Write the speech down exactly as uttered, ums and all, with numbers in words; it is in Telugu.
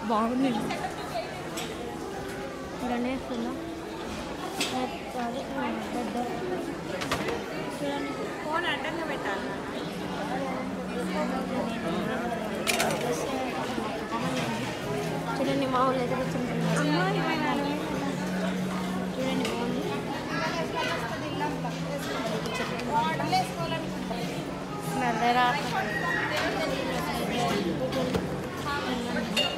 బాగుంది చూడండి ఫుల్ పెద్ద చూడండి ఫోన్ అడ్డంగా పెట్టాలి చూడండి మా ఊళ్ళో అయితే కూర్చుంటుంది చూడండి బాగుంది స్మెల్ రా